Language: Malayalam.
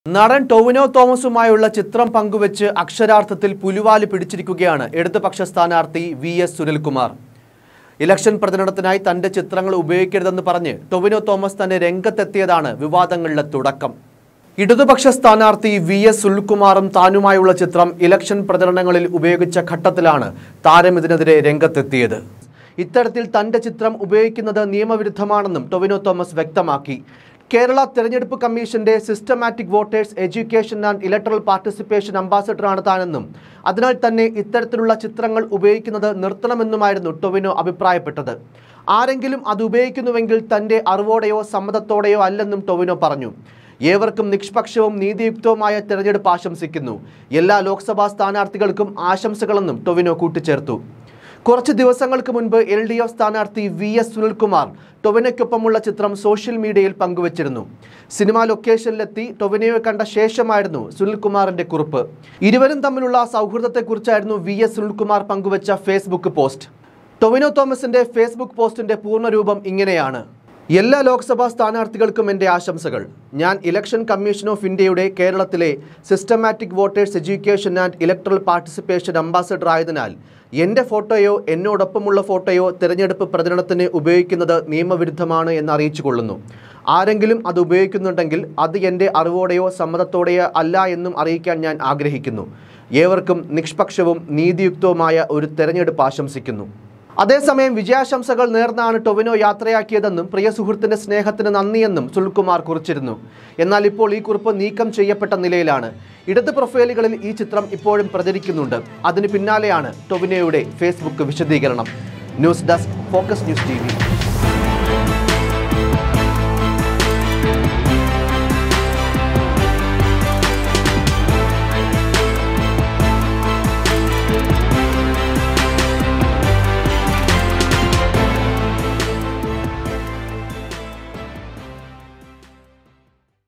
നടൻ ടൊവിനോ തോമസുമായുള്ള ചിത്രം പങ്കുവെച്ച് അക്ഷരാർത്ഥത്തിൽ പുലിവാല് പിടിച്ചിരിക്കുകയാണ് ഇടതുപക്ഷ സ്ഥാനാർത്ഥി വി.എസ്. സുനിൽകുമാർ. ഇലക്ഷൻ പ്രചരണത്തിനായി തന്റെ ചിത്രങ്ങൾ ഉപയോഗിക്കരുതെന്ന് പറഞ്ഞ് ടൊവിനോ തോമസ് തന്നെ രംഗത്തെത്തിയതാണ് വിവാദങ്ങളുടെ തുടക്കം. ഇടതുപക്ഷ സ്ഥാനാർത്ഥി വി.എസ്. സുനിൽകുമാറും താനുമായുള്ള ചിത്രം ഇലക്ഷൻ പ്രചരണങ്ങളിൽ ഉപയോഗിച്ച ഘട്ടത്തിലാണ് താരം ഇതിനെതിരെ രംഗത്തെത്തിയത്. ഇത്തരത്തിൽ തന്റെ ചിത്രം ഉപയോഗിക്കുന്നത് നിയമവിരുദ്ധമാണെന്നും ടൊവിനോ തോമസ് വ്യക്തമാക്കി. കേരള തെരഞ്ഞെടുപ്പ് കമ്മീഷന്റെ systematic voters education and electoral participation അംബാസഡറാണ് താനെന്നും അതിനാൽ തന്നെ ഇത്തരത്തിലുള്ള ചിത്രങ്ങൾ ഉപയോഗിക്കുന്നത് നിർത്തണമെന്നുമായിരുന്നു ടൊവിനോ അഭിപ്രായപ്പെട്ടത്. ആരെങ്കിലും അത് ഉപയോഗിക്കുന്നുവെങ്കിൽ തന്റെ അറിവോടെയോ സമ്മതത്തോടെയോ അല്ലെന്നും ടൊവിനോ പറഞ്ഞു. ഏവർക്കും നിഷ്പക്ഷവും നീതിയുക്തവുമായ തെരഞ്ഞെടുപ്പ് ആശംസിക്കുന്നു. എല്ലാ ലോക്സഭാ സ്ഥാനാർത്ഥികൾക്കും ആശംസകളെന്നും ടൊവിനോ കൂട്ടിച്ചേർത്തു. കുറച്ച് ദിവസങ്ങൾക്ക് മുൻപ് LDF സ്ഥാനാർത്ഥി വി.എസ്. സുനിൽകുമാർ ടൊവിനോയ്ക്കൊപ്പമുള്ള ചിത്രം സോഷ്യൽ മീഡിയയിൽ പങ്കുവച്ചിരുന്നു. സിനിമാ ലൊക്കേഷനിലെത്തി ടൊവിനോയെ കണ്ട ശേഷമായിരുന്നു സുനിൽകുമാറിന്റെ കുറിപ്പ്. ഇരുവരും തമ്മിലുള്ള സൗഹൃദത്തെക്കുറിച്ചായിരുന്നു വി.എസ്. സുനിൽകുമാർ പങ്കുവച്ച ഫേസ്ബുക്ക് പോസ്റ്റ്. ടൊവിനോ തോമസിന്റെ ഫേസ്ബുക്ക് പോസ്റ്റിന്റെ പൂർണ്ണരൂപം ഇങ്ങനെയാണ്: എല്ലാ ലോക്സഭാ സ്ഥാനാർത്ഥികൾക്കും എൻ്റെ ആശംസകൾ. ഞാൻ ഇലക്ഷൻ കമ്മീഷൻ ഓഫ് ഇന്ത്യയുടെ കേരളത്തിലെ systematic voters education and electoral participation ambassador ആയതിനാൽ എൻ്റെ ഫോട്ടോയോ എന്നോടൊപ്പമുള്ള ഫോട്ടോയോ തിരഞ്ഞെടുപ്പ് പ്രചരണത്തിന് ഉപയോഗിക്കുന്നത് നിയമവിരുദ്ധമാണ് എന്ന് അറിയിച്ചു കൊള്ളുന്നു. ആരെങ്കിലും അത് ഉപയോഗിക്കുന്നുണ്ടെങ്കിൽ അത് എൻ്റെ അറിവോടെയോ സമ്മതത്തോടെയോ അല്ല എന്നും അറിയിക്കാൻ ഞാൻ ആഗ്രഹിക്കുന്നു. ഏവർക്കും നിഷ്പക്ഷവും നീതിയുക്തവുമായ ഒരു തെരഞ്ഞെടുപ്പ് ആശംസിക്കുന്നു. അതേസമയം വിജയാശംസകൾ നേർന്നാണ് ടൊവിനോ യാത്രയാക്കിയതെന്നും പ്രിയ സുഹൃത്തിന്റെ സ്നേഹത്തിന് നന്ദിയെന്നും സുനിൽകുമാർ കുറിച്ചിരുന്നു. എന്നാൽ ഇപ്പോൾ ഈ കുറിപ്പ് നീക്കം ചെയ്യപ്പെട്ട നിലയിലാണ്. ഇടത് പ്രൊഫൈലുകളിൽ ഈ ചിത്രം ഇപ്പോഴും പ്രചരിക്കുന്നുണ്ട്. അതിന് പിന്നാലെയാണ് ടൊവിനോയുടെ ഫേസ്ബുക്ക് വിശദീകരണം. News desk, focus news TV.